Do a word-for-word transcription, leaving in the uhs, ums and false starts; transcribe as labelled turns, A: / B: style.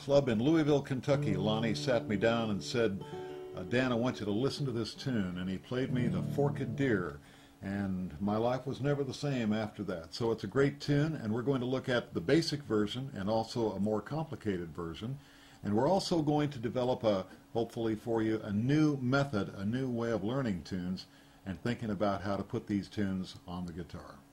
A: club in Louisville, Kentucky, Lonnie sat me down and said, uh, Dan, I want you to listen to this tune. And he played me The Forked Deer. And my life was never the same after that. So it's a great tune, and we're going to look at the basic version and also a more complicated version. And we're also going to develop, a, hopefully for you, a new method, a new way of learning tunes and thinking about how to put these tunes on the guitar.